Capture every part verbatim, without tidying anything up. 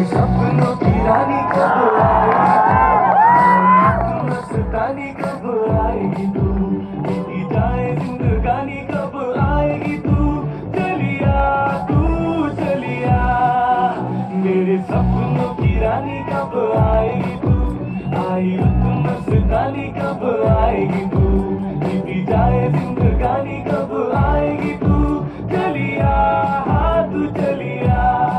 सपनों की रानी कब आएगी, मस्तानी कब आएगी तू, बीती जाए जिंदगानी कब आएगी तू, चलिया तू चलिया, मेरे सपनों की रानी कब आएगी तू, आई तू मस्तानी कब आएगी तू, बीती जाए जिंदगानी कब आएगी तू, चलिया हाँ तू चलिया।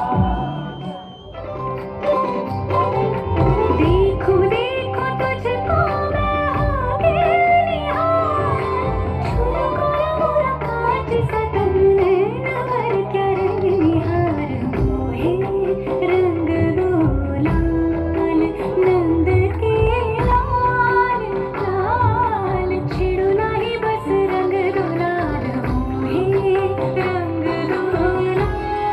देखो देखो तुझको मैं हो गई निहार, छूलो मोरा कांच सा तन नैनवर क्या रंग निहार, मोहे रंग दो लाल नंद के लाल लाल, छिड़ो नाही बस रंग दो लाल, मोहे रंग दो लाल।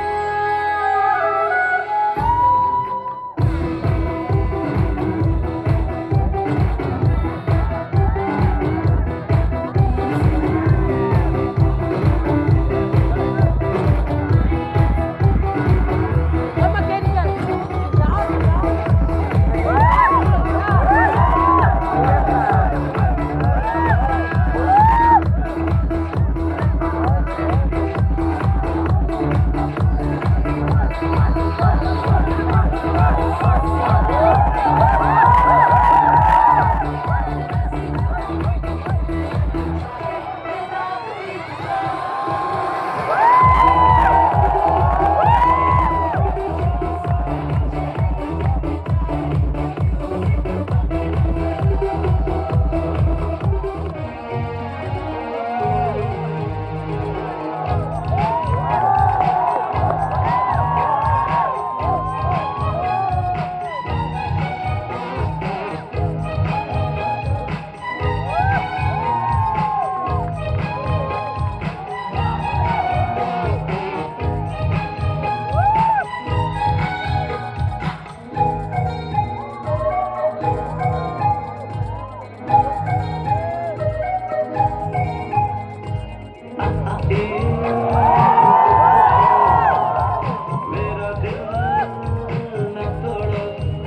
मेरा दिल न तोड़ो,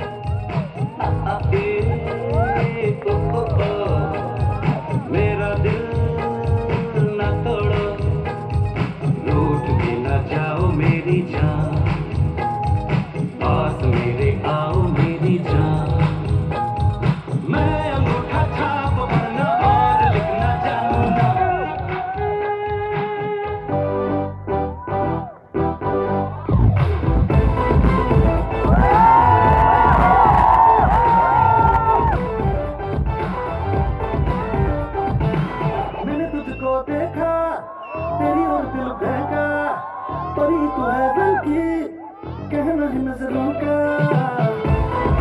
मेरा दिल न तोड़ो, लूट के न जाओ मेरी जान, पास मेरे आओ मेरी जान, मैं अंगूठा छाप पढ़ना और लिखना जानूंगा। मैंने तुझको देखा, तेरी और दिल बहका, परी तू है बल्कि कहना है नजरों का।